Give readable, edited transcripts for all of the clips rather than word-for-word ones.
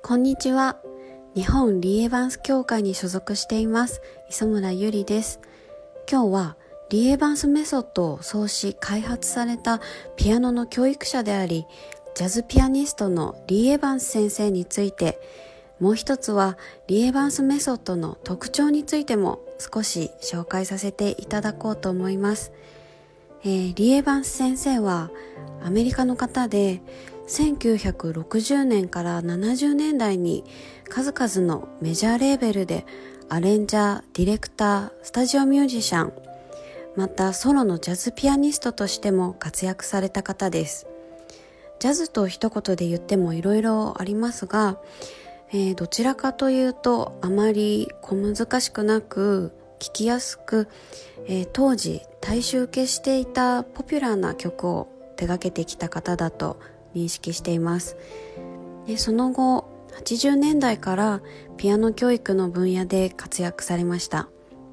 こんにちは。日本リー・エヴァンス協会に所属しています磯村ゆりです。今日はリー・エヴァンスメソッドを創始開発されたピアノの教育者でありジャズピアニストのリー・エヴァンス先生について、もう一つはリー・エヴァンスメソッドの特徴についても少し紹介させていただこうと思います。リー・エヴァンス先生はアメリカの方で1960年から70年代に数々のメジャーレーベルでアレンジャー、ディレクター、スタジオミュージシャン、またソロのジャズピアニストとしても活躍された方です。ジャズと一言で言ってもいろいろありますが、どちらかというとあまり小難しくなく聴きやすく、当時大衆受けしていたポピュラーな曲を手掛けてきた方だと認識しています。でその後80年代からピアノ教育の分野で活躍されました。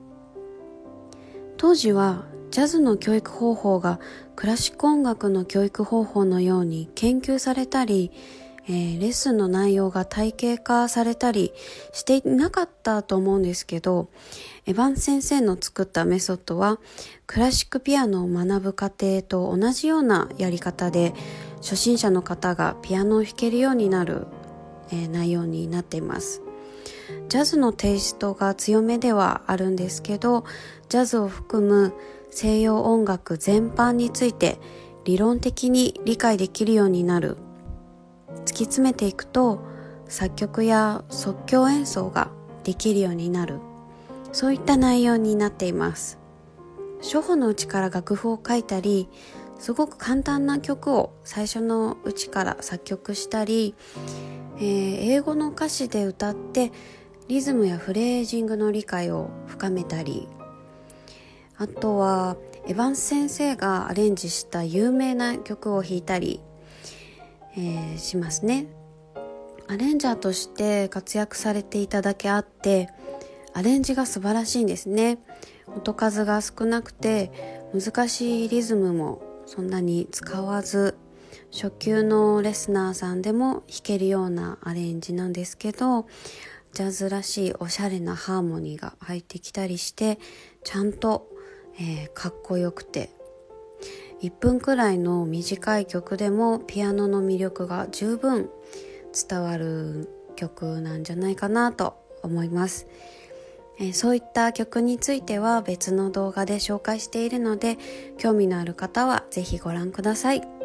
当時はジャズの教育方法がクラシック音楽の教育方法のように研究されたり、レッスンの内容が体系化されたりしていなかったと思うんですけど、エヴァンス先生の作ったメソッドはクラシックピアノを学ぶ過程と同じようなやり方で初心者の方がピアノを弾けるようになる、内容になっています。ジャズのテイストが強めではあるんですけど、ジャズを含む西洋音楽全般について理論的に理解できるようになる。突き詰めていくと作曲や即興演奏ができるようになる、そういった内容になっています。初歩のうちから楽譜を書いたり、すごく簡単な曲を最初のうちから作曲したり、英語の歌詞で歌ってリズムやフレージングの理解を深めたり、あとはエヴァンス先生がアレンジした有名な曲を弾いたり、しますね。アレンジャーとして活躍されていただけあってアレンジが素晴らしいんですね。音数が少なくて難しいリズムもそんなに使わず、初級のレスナーさんでも弾けるようなアレンジなんですけど、ジャズらしいおしゃれなハーモニーが入ってきたりしてちゃんと、かっこよくて、1分くらいの短い曲でもピアノの魅力が十分伝わる曲なんじゃないかなと思います。そういった曲については別の動画で紹介しているので、興味のある方はぜひご覧ください。